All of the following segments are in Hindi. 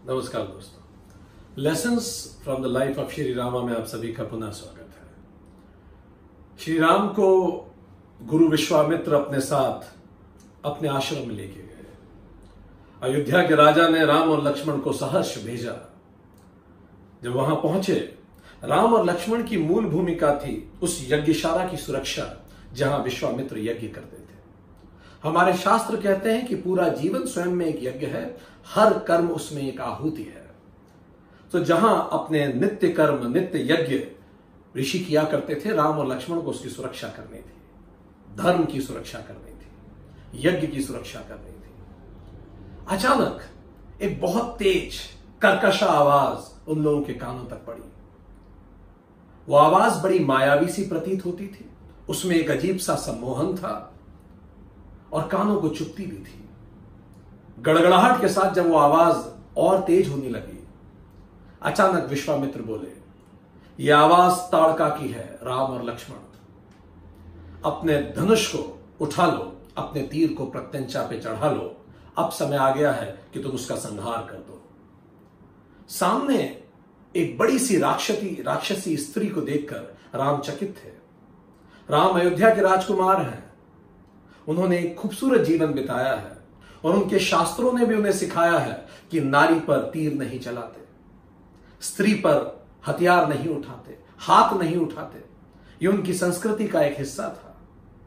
नमस्कार दोस्तों, lessons from the life of Shri Rama में आप सभी का पुनः स्वागत है। श्री राम को गुरु विश्वामित्र अपने साथ अपने आश्रम में लेके गए। अयोध्या के राजा ने राम और लक्ष्मण को सहर्ष भेजा। जब वहां पहुंचे, राम और लक्ष्मण की मूल भूमिका थी उस यज्ञशाला की सुरक्षा जहां विश्वामित्र यज्ञ करते थे। हमारे शास्त्र कहते हैं कि पूरा जीवन स्वयं में एक यज्ञ है, हर कर्म उसमें एक आहुति है। तो जहां अपने नित्य कर्म नित्य यज्ञ ऋषि किया करते थे, राम और लक्ष्मण को उसकी सुरक्षा करनी थी, धर्म की सुरक्षा करनी थी, यज्ञ की सुरक्षा करनी थी। अचानक एक बहुत तेज कर्कशा आवाज उन लोगों के कानों तक पड़ी। वो आवाज बड़ी मायावी सी प्रतीत होती थी, उसमें एक अजीब सा सम्मोहन था और कानों को चुभती भी थी। गड़गड़ाहट के साथ जब वो आवाज और तेज होने लगी, अचानक विश्वामित्र बोले, यह आवाज ताड़का की है। राम और लक्ष्मण, अपने धनुष को उठा लो, अपने तीर को प्रत्यंचा पे चढ़ा लो, अब समय आ गया है कि तुम उसका संहार कर दो। सामने एक बड़ी सी राक्षसी स्त्री को देखकर राम चकित थे। राम अयोध्या के राजकुमार हैं, उन्होंने एक खूबसूरत जीवन बिताया है और उनके शास्त्रों ने भी उन्हें सिखाया है कि नारी पर तीर नहीं चलाते, स्त्री पर हथियार नहीं उठाते, हाथ नहीं उठाते। यह उनकी संस्कृति का एक हिस्सा था।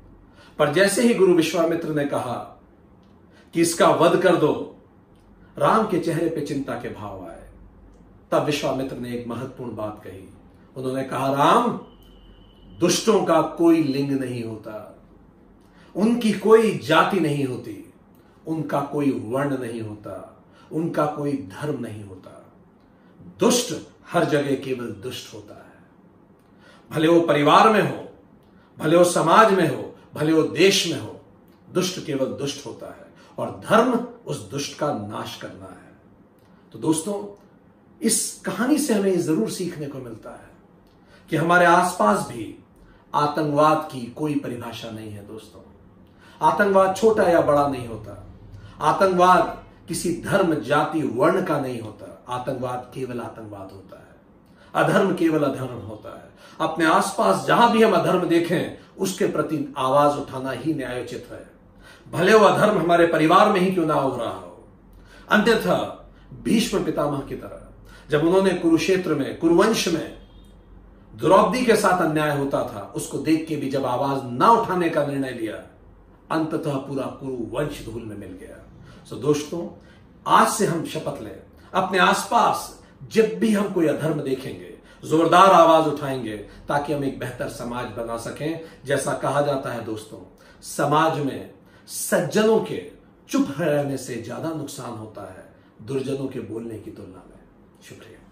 पर जैसे ही गुरु विश्वामित्र ने कहा कि इसका वध कर दो, राम के चेहरे पे चिंता के भाव आए। तब विश्वामित्र ने एक महत्वपूर्ण बात कही। उन्होंने कहा, राम, दुष्टों का कोई लिंग नहीं होता, उनकी कोई जाति नहीं होती, उनका कोई वर्ण नहीं होता, उनका कोई धर्म नहीं होता। दुष्ट हर जगह केवल दुष्ट होता है। भले वो परिवार में हो, भले वो समाज में हो, भले वो देश में हो, दुष्ट केवल दुष्ट होता है और धर्म उस दुष्ट का नाश करना है। तो दोस्तों, इस कहानी से हमें जरूर सीखने को मिलता है कि हमारे आसपास भी आतंकवाद की कोई परिभाषा नहीं है। दोस्तों, आतंकवाद छोटा या बड़ा नहीं होता, आतंकवाद किसी धर्म जाति वर्ण का नहीं होता। आतंकवाद केवल आतंकवाद होता है, अधर्म केवल अधर्म होता है। अपने आसपास जहां भी हम अधर्म देखें, उसके प्रति आवाज उठाना ही न्यायोचित है, भले वो अधर्म हमारे परिवार में ही क्यों ना हो रहा हो। अन्यथा भीष्म पितामह की तरह जब उन्होंने कुरुक्षेत्र में, कुरुवंश में द्रौपदी के साथ अन्याय होता था, उसको देख के भी जब आवाज ना उठाने का निर्णय लिया, अंततः पूरा कुरुवंश धूल में मिल गया। सो दोस्तों, आज से हम शपथ लें, अपने आसपास जब भी हम कोई अधर्म देखेंगे, जोरदार आवाज उठाएंगे, ताकि हम एक बेहतर समाज बना सकें। जैसा कहा जाता है दोस्तों, समाज में सज्जनों के चुप रहने से ज्यादा नुकसान होता है दुर्जनों के बोलने की तुलना में। शुक्रिया।